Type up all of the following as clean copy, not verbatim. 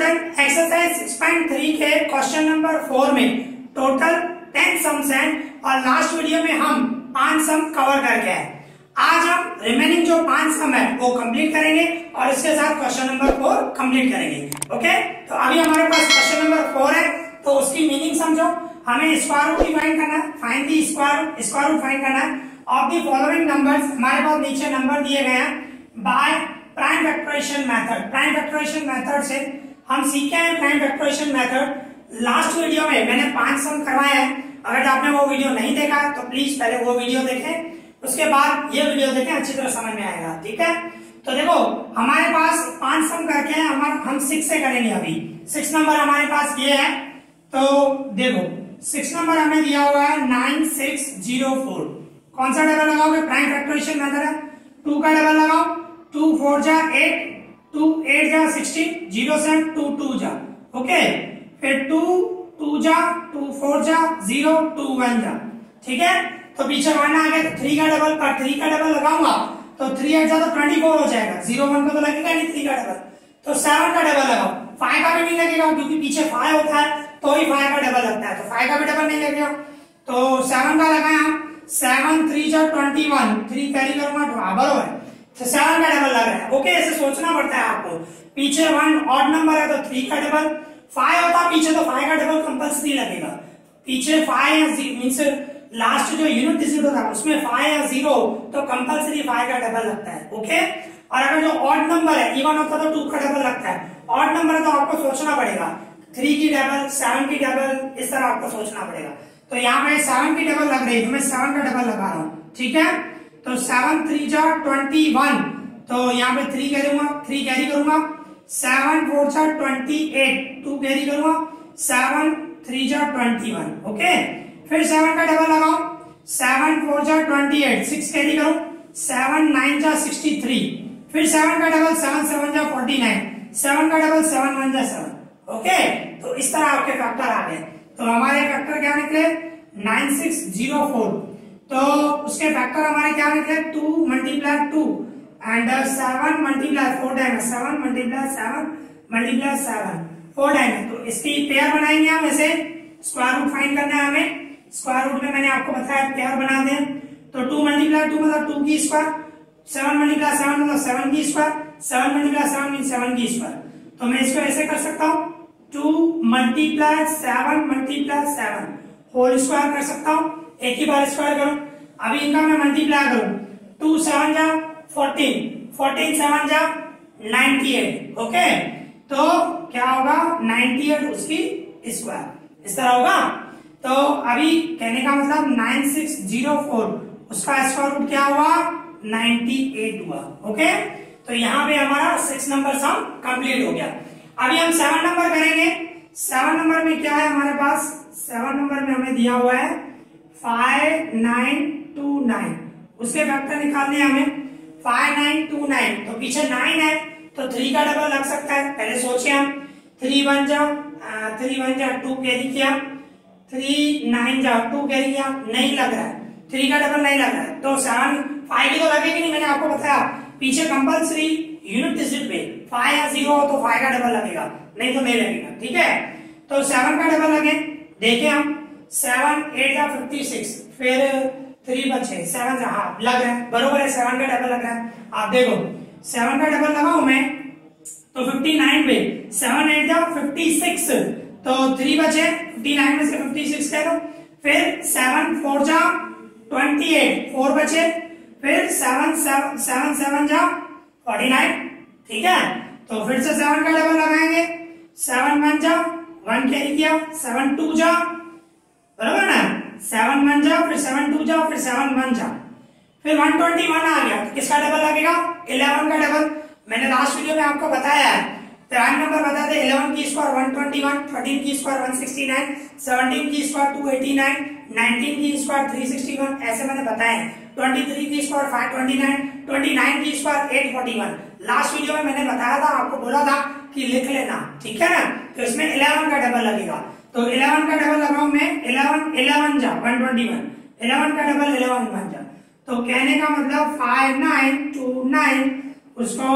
Student exercise 6.3 के question number 4 में total 10 sums हैं और लास्ट वीडियो में हम 5 सम कवर करके आए। आज हम रिमेनिंग जो 5 सम है वो कंप्लीट करेंगे और इसके साथ क्वेश्चन नंबर 4 कंप्लीट करेंगे। ओके, तो अभी हमारे पास क्वेश्चन नंबर 4 है, तो उसकी मीनिंग समझो। हमें स्क्वायर रूट फाइंड करना है, find the square root find करना है ऑफ द फॉलोइंग नंबर्स। हमारे पास नीचे नंबर दिए गए हैं by prime factorisation method. Prime factorisation method से हम सीखे हैं prime factorisation method. Last video में मैंने 5 सम करवाए हैं, अगर आपने वो वीडियो नहीं देखा तो प्लीज पहले वो वीडियो देखें, उसके बाद ये वीडियो देखें, अच्छी तरह समझ में आएगा। ठीक है, तो देखो हमारे पास 5 सम करके हैं, हम 6 से करेंगे। अभी 6 नंबर हमारे पास ये है, तो देखो 6 नंबर हमें दिया हुआ है 9604। कौन सा डबल लगाओगे? प्राइम फैक्टराइजेशन मेथड है, 2 का डबल लगाओ, 2 4 जा 8, 2 8 जा 16, 0 से 2 2 जा। ओके, फिर 2 2 जा 2 4 जा 0 2 1 जा। ठीक है, तो पीछे 1 आ गया, 3 का डबल, पर 3 का डबल लगाऊंगा तो 3 8 जा तो 24 हो जाएगा। 0 1 को तो लगेगा नहीं 3 का डबल, तो 7 का डबल लगाओ। 5 का भी नहीं लगेगा क्योंकि पीछे 5 होता है तो ही 5 का डबल लगता है, तो 5 का भी डबल नहीं लगेगा। तो 7 का लगाया, 7 3 जा 21, 3 कैरी करूंगा बराबर है, तो 7 का डबल लग रहा है। ओके, ऐसे सोचना पड़ता है आपको। पीछे 1 ऑड नंबर है तो 3 का डबल, 5 होता पीछे तो 5 का डबल कंपल्सरी लगेगा। पीछे 5 या मींस लास्ट जो यूनिट डिजिट होता है उसमें 5 या 0 तो कंपल्सरी 5 का डबल लगता है। ओके, और अगर जो ऑड नंबर है, इवन होता तो 2 का डबल लगता है। ऑड नंबर है तो आपको सोचना पड़ेगा 3 की डबल, 7 की डबल, इस तरह आपको सोचना पड़ेगा। तो यहाँ पे 7 की डबल लग रही है, मैं 7 का डबल लगा रहा हूँ। ठीक है, तो 7 3 जा 21, तो यहाँ पे 3 कैरी करूंगा, 7 4 जा 28, 2 कैरी करूंगा, 7 3 जा 21। ओके, फिर 7 का डबल लगाओ, 7 4 जा 28, 6 कैरी करूं, 7 9 जा 63, फिर 7 का डबल 7 7 जा 49, 7 का डबल 7 1 जा 7। ओके, तो इस तरह आपके फैक्टर आ गए। तो हमारे फैक्टर क्या निकले? 9604। तो उसके फैक्टर हमारे क्या निकले? 2 multiply 2 and 7 multiply 4 time, 7 multiply 7 multiply 7 4 time. तो इसकी पेयर बनाएंगे हम, ऐसे स्क्वायर रूट फाइंड करना है हमें। स्क्वायर रूट में मैंने आपको बताया पेयर बना दें, तो 2 मल्टीप्लाई 2 मतलब 2 की स्क्वायर, 7 मल्टीप्लाई 7 मतलब 7 की स्क्वायर, 7 मल्टीप्लाई 7 मीन 7 की स्क्वायर। तो मैं इसको ऐसे कर सकता हूँ 2 मल्टीप्लाई 7 मल्टीप्लाई 7 होल स्क्वायर कर सकता हूँ, एक ही बार स्क्वायर करूं। अभी इनका मैं मल्टीप्लाई करूं, 2 7 जा 14, 14 7 जा 98। ओके, तो क्या होगा? 98 उसकी स्क्वायर, इस तरह होगा। तो अभी कहने का मतलब 9604 उसका स्क्वायर रूट क्या हुआ? 98 हुआ। ओके, तो यहाँ पे हमारा 6 नंबर सम कंप्लीट हो गया। अभी हम 7 नंबर करेंगे। 7 नंबर में क्या है हमारे पास? 7 नंबर में हमें दिया हुआ है 5929। उसके फैक्टर निकालने हमें 5929, तो पीछे 9 है तो 3 का डबल लग सकता है। पहले सोचे हम 3 1 जा 2 कैरी किया, 3 9 जा 2 कैरी किया, नहीं लग रहा है, 3 का डबल नहीं लग रहा है, तो 7 5 की तो लगेगी नहीं। मैंने आपको बताया पीछे कंपल्सरी यूनिट डिजिट पे 5 या 0 हो तो 5 का डबल लगेगा, नहीं तो नहीं लगेगा। ठीक है, तो 7 का डबल लगे, देखें हम 7 8 जा 56, फिर 3 बचे 7 हाँ लग रहा है, बरोबर है, 7 का डबल लग रहा है। आप देखो 7 का डबल लगाऊ मैं तो 59 पे 7 8 जा 56, तो 3 बचे, 59 में से 56 कह दो, फिर 7 4 जा 28, 4 बचे, फिर 7 7 जा 49। ठीक है, तो फिर से 7 का डबल लगाएंगे, 7 1 जा 1 कैरी किया, 7 2 जा, बराबर ना, 7 1 जा, फिर 7 2 जा, फिर 7 1 जा, फिर 121 आ गया, तो किसका डबल लगेगा? 11 का डबल। मैंने लास्ट वीडियो में आपको बताया है, प्राइम नंबर बताते 11 की स्क्वायर 121, 13 की स्क्वायर 169, 17 की स्क्वायर 289, 19 की स्क्वायर 361, ऐसे मैंने बताए। 23 की स्क्वायर 529, 29 की स्क्वायर 841। लास्ट वीडियो में मैंने बताया था, आपको बोला था कि लिख लेना, ठीक है ना। तो इसमें 11 का डबल लगेगा, तो 11 का डबल लगाऊं मैं, 11 जा 121, 11 का डबल 11 1 जा, तो कहने का मतलब 5929 उसको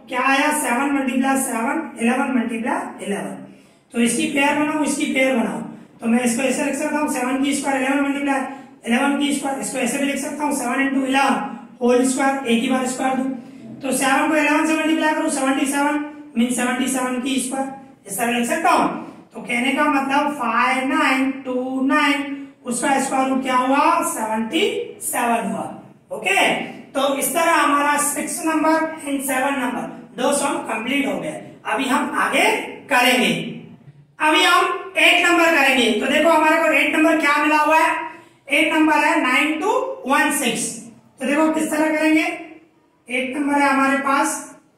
क्या आया 7 मल्टीप्लाई 7 11 मल्टीप्लाई 11। तो इसकी पेयर बनाओ, इसकी पेयर बनाओ। तो मैं इसको ऐसे लिख सकता हूँ 7 की स्क्वायर 11 मल्टीप्लाई 11 की स्क्वायर, इसको ऐसे भी लिख सकता हूँ 7 इंटू 11 होल स्क्वायर, एक ही बार स्क्वायर दूं। तो 7 को 11 से मल्टीप्लाई करूँ 77 मीन 77 की स्क्वायर, इस तरह लिख सकता हूँ। तो कहने का मतलब 5929 उसका स्क्वायर रूट क्या हुआ 77 हुआ। ओके, तो इस तरह हमारा 6 नंबर एंड 7 नंबर दो सम कंप्लीट हो गए। अभी हम आगे करेंगे, अभी हम 8 नंबर करेंगे। तो देखो हमारे को 8 नंबर क्या मिला हुआ है, 8 नंबर है 9216। तो देखो किस तरह करेंगे, 8 नंबर है हमारे पास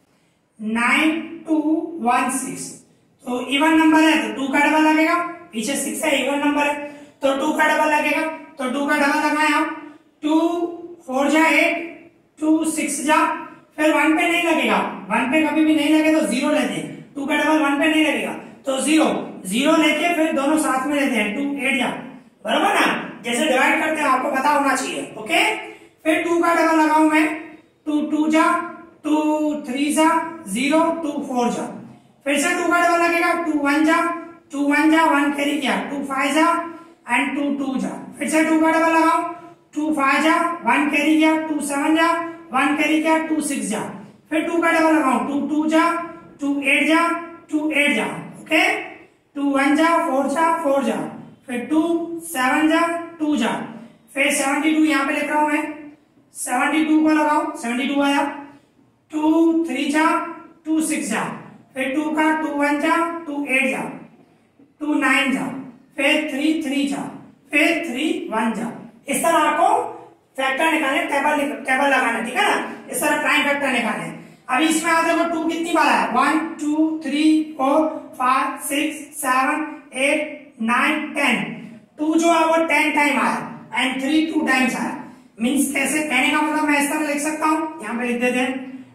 9216। तो इवन नंबर है तो 2 का डबल लगेगा, पीछे 6 है इवन नंबर है तो 2 का डबल लगेगा। तो 2 का डबल लगाए हम, 2 4 जा 8, 2 6 जा, फिर 1 पे नहीं लगेगा, 1 पे कभी भी नहीं लगे तो 0 लेते हैं। 2 का डबल 1 पे नहीं लगेगा तो 0 लेके फिर दोनों साथ में लेते हैं, 2 8 जा, बराबर ना, जैसे डिवाइड करते हैं आपको पता होना चाहिए। ओके, फिर 2 का डबल लगाऊं मैं, 2 2 जा, 2 3 जा 0, 2 4 जा, फिर से 2 का डबल लगेगा, 2 1 जा, 2 1 जा 1 कैरी किया, 2 5 जा एंड 2 2 जा, फिर से 2 का डबल लगाओ, 2 5 जा 1 कैरी किया, 2 7 जा 1 कैरी किया, 2 6 जा, फिर 2 का डबल लगाओ, 2 2 जा, 2 8 जा, 2 8 जा। ओके, 2 1 जा 4 जा 4 जा, फिर 2 7 जा 2 जा, फिर 72 यहाँ पे लिख रहा हूं मैं, 72 को लगाओ, 72 आया, 2 3 जा 2 6 जा, फिर 2 का 2 1 जा 2 8 जा, 2 9 जा, फिर 3 3 जा, फिर 3 1 जा। इस तरह आपको फैक्टर निकालने, टेबल लगाना, ठीक है ना, इस तरह प्राइम फैक्टर निकालने। अभी इसमें आ देखो 2 कितनी बार है, 1 2 3 4 5 6 7 8 9 10, 2 जो है वो 10 टाइम आया एंड 3 2 टाइम्स आया। मीन्स कैसे कहने का मतलब मैं इस तरह लिख सकता हूं, यहां पे लिख देते हैं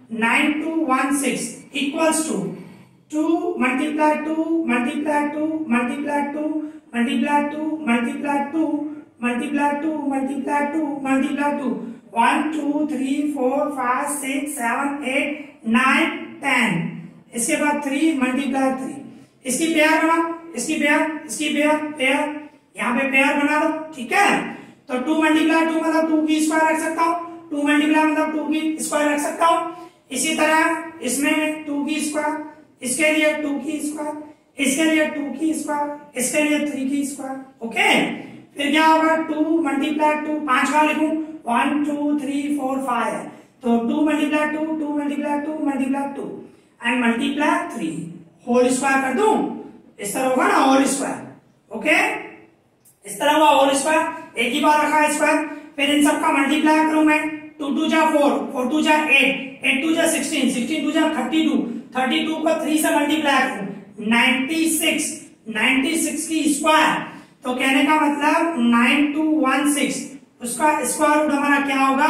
9216 equals to 2 multiply 2 multiply 2 multiply 2 multiply 2 multiply 2 multiply 2 multiply 2 multiply 2 1 2 3 4 5 6 7 8 9 10, इसके बाद 3 मल्टीप्लाई 3, इसकी पेयर बनाओ, इसकी पेयर पेयर, यहाँ पे पेयर बना दो, ठीक है। तो 2 मल्टीप्लाई 2 मतलब 2 की स्क्वायर रख सकता हूँ, 2 मल्टीप्लाई मतलब 2 की स्क्वायर रख सकता हूँ। इसी तरह इसमें 2 की स्क्वायर, इसके लिए 2 की स्क्वायर, इसके लिए 2 की स्क्वायर, इसके लिए 3 की स्क्वायर। ओके, फिर क्या होगा 2 मल्टीप्लाई 2, 5 बार लिखूं, 1 2 3 4 5 है तो 2 multiply 2 2 multiply 2 multiply 2 and multiply 3 whole square कर दूं, इस तरह होगा ना होल स्क्वायर। ओके, इस तरह हुआ होल स्क्वायर, एक ही बार रखा है स्क्वायर। फिर इन सब का मल्टीप्लाई करूं मैं, 2 2 जा 4 4 2 जा 8 8 2 जा 16 16 2 जा 32 32 को 3 से मल्टीप्लाई करूं 96 96 की स्क्वायर। तो कहने का मतलब 9216 उसका स्क्वायर रूट हमारा क्या होगा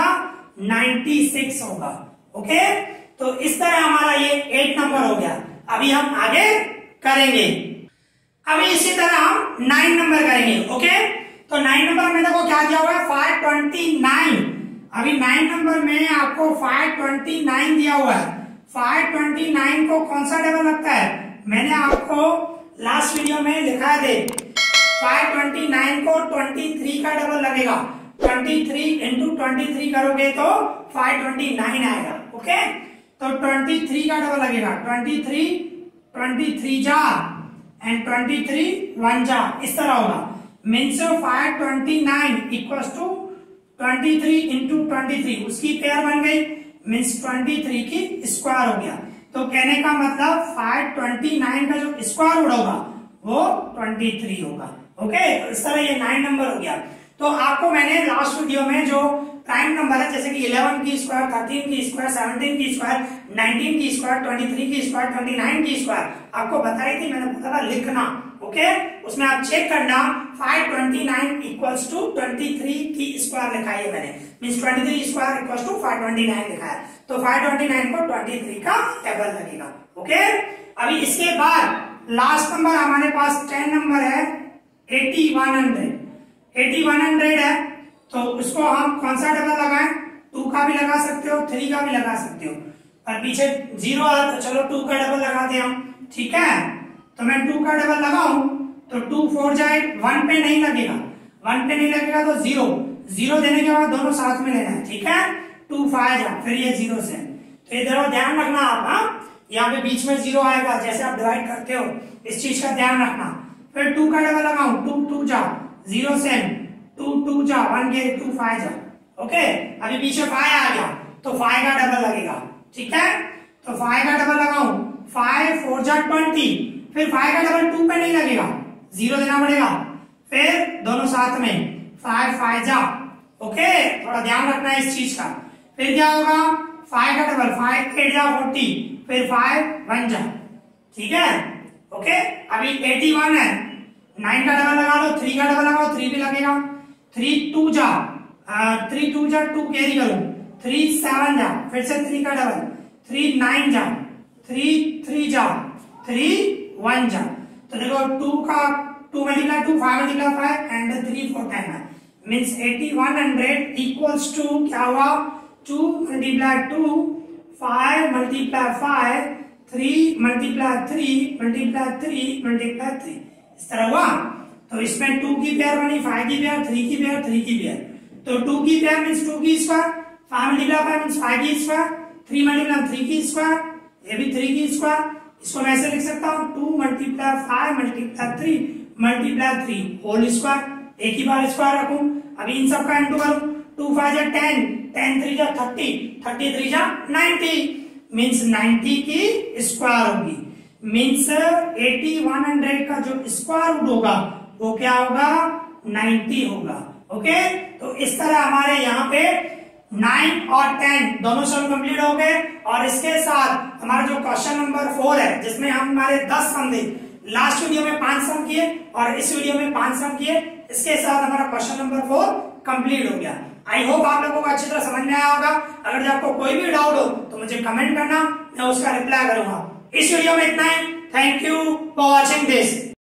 96 होगा। ओके, तो इस तरह हमारा ये 8 नंबर हो गया। अभी हम आगे करेंगे, अभी इसी तरह हम 9 नंबर करेंगे। ओके, तो 9 नंबर में देखो क्या दिया हुआ है 529। अभी 9 नंबर में आपको 529 दिया हुआ है। 529 को कौन सा टेबल लगता है, मैंने आपको लास्ट वीडियो में लिखा है, 529 को 23 का डबल लगेगा, 23 इंटू 23 करोगे तो 529 आएगा। ओके, तो 23 का डबल लगेगा, 23 जा एंड 23 1 जा, इस तरह होगा। मीन्स 529 इक्वल्स टू 23 इंटू 23, उसकी पेयर बन गई, मीन्स 23 की स्क्वायर हो गया। तो कहने का मतलब 529 का जो स्क्वायर रूट होगा वो 23 होगा। ओके, तो इस तरह ये 9 नंबर हो गया। तो आपको मैंने लास्ट वीडियो में जो प्राइम नंबर है जैसे कि 11 की स्क्वायर, 13 की स्क्वायर, 17 की स्क्वायर, 19 की स्क्वायर, 23 की स्क्वायर, 29 की स्क्वायर आपको बताई थी, मैंने बोला था लिखना। ओके, उसमें आप चेक करना 529 इक्वल्स टू 23 की स्क्वायर लिखा है मैंने, मीन्स 23 स्क्वायर इक्वल्स टू 529 लिखा है। तो 529 को 23 का टेबल लगेगा। ओके, अभी इसके बाद लास्ट नंबर हमारे पास 10 नंबर है 8100। 8100 है तो उसको हम कौन सा टेबल लगाएं, 2 का भी लगा सकते हो, 3 का भी लगा सकते हो। और पीछे 0 आ तो चलो 2 का डबल लगाते हैं हम, ठीक है। तो मैं 2 का डबल लगाऊं तो 2 4 जाए 1 पे नहीं लगेगा, 1 पे नहीं लगेगा तो 0 देने के बाद दोनों साथ में लेना है, ठीक है। 2 5 जा, फिर ये 0 से, तो इधर ध्यान रखना आप, हाँ यहाँ पे बीच में 0 आएगा जैसे आप डिवाइड करते हो, इस चीज का ध्यान रखना। फिर 2 का डबल लगाऊं, 2 2 जा 0 से 2 2 जा 1 के 2 5 जा, ओके। अभी पीछे 5 आ गया तो 5 का डबल लगेगा, ठीक है। तो 5 का डबल लगाऊं, 5 4 जा 20, फिर 5 का डबल 2 पे नहीं लगेगा, 0 देना पड़ेगा, फिर दोनों साथ में 5 5 जा, ओके। थोड़ा ध्यान रखना है इस चीज का। फिर क्या होगा, 5 का डबल 5 8 जा 40, फिर 5 1 जा, ठीक है, ओके। अभी 81 है, 9 का डबल लगा लो, 3 का डबल लगाओ, 3 भी लगेगा, 3 2 जा 2 कैरी करूं, 3 7 जा, फिर से 3 का डबल, 3 9 जा, 3 3 जा, 3 1 जा। तो देखो 2 का 2 मल्टीप्लाई 2 5 मल्टीप्लाई 5 एंड 3 4 10 है, मीन्स 8100 इक्वल्स टू क्या हुआ, 2 multiply 2 5 multiply 5 3 multiply 3 multiply 3 multiply 3, इस तरह हुआ। तो इसमें 2 की पेयर बनी, 5 की पेयर, 3 की पेयर, 3 की पेयर। तो 2 की पेयर मीन्स 2 की स्क्वायर, 5 मल्टीप्लाई 5 मीन्स 5 की स्क्वायर, 3 मल्टीप्लाई 3 की स्क्वायर, ये भी 3 की स्क्वायर। इसको मैं ऐसे लिख सकता हूँ 2 multiply 5 multiply 3 multiply 3 whole square, एक ही बार स्क्वायर रखूं। अभी इन सब का इंटू करूं, 2 5 जा 10, 10 3 जा 30, 30 3 जा 90, मीन्स 90 की स्क्वायर होगी, मीन्स 8100 का जो स्क्वायर रूट होगा वो क्या होगा, 90 होगा, ओके। तो इस तरह हमारे यहाँ पे 9 और 10 दोनों सम कंप्लीट हो गए, और इसके साथ हमारा जो क्वेश्चन नंबर 4 है जिसमें हम हमारे 10 सम थे, लास्ट वीडियो में 5 सम किए और इस वीडियो में 5 सम किए, इसके साथ हमारा क्वेश्चन नंबर 4 कंप्लीट हो गया। आई होप आप लोगों को अच्छी तरह समझ में आया होगा। अगर आपको कोई भी डाउट हो तो मुझे कमेंट करना, मैं उसका रिप्लाई करूंगा। इस वीडियो में इतना ही। Thank you for watching this.